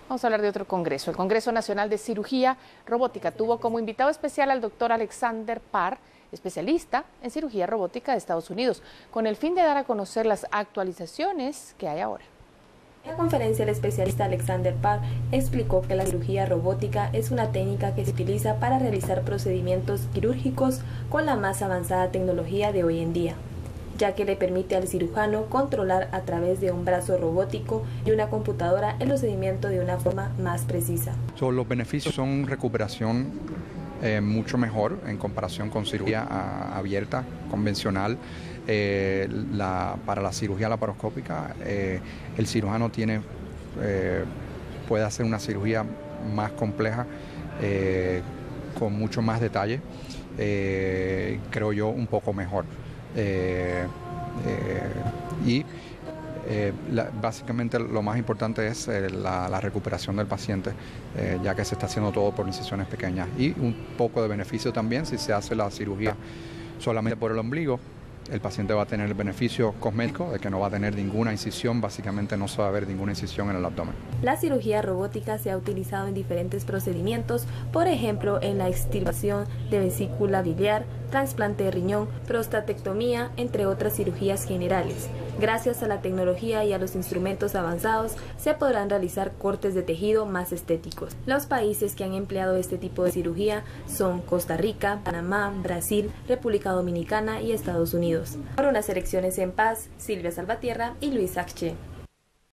Vamos a hablar de otro congreso. El Congreso Nacional de Cirugía Robótica tuvo como invitado especial al doctor Alexander Parr, especialista en cirugía robótica de Estados Unidos, con el fin de dar a conocer las actualizaciones que hay ahora. En la conferencia, el especialista Alexander Parr explicó que la cirugía robótica es una técnica que se utiliza para realizar procedimientos quirúrgicos con la más avanzada tecnología de hoy en día, ya que le permite al cirujano controlar a través de un brazo robótico y una computadora el procedimiento de una forma más precisa. Los beneficios son recuperación mucho mejor en comparación con cirugía abierta, convencional. Para la cirugía laparoscópica, el cirujano puede hacer una cirugía más compleja, con mucho más detalle, creo yo, un poco mejor. Básicamente lo más importante es la recuperación del paciente, ya que se está haciendo todo por incisiones pequeñas, y un poco de beneficio también si se hace la cirugía solamente por el ombligo. El paciente va a tener el beneficio cosmético de que no va a tener ninguna incisión, básicamente no se va a ver ninguna incisión en el abdomen. La cirugía robótica se ha utilizado en diferentes procedimientos, por ejemplo en la extirpación de vesícula biliar, trasplante de riñón, prostatectomía, entre otras cirugías generales. Gracias a la tecnología y a los instrumentos avanzados, se podrán realizar cortes de tejido más estéticos. Los países que han empleado este tipo de cirugía son Costa Rica, Panamá, Brasil, República Dominicana y Estados Unidos. Para unas elecciones en paz, Silvia Salvatierra y Luis Acche.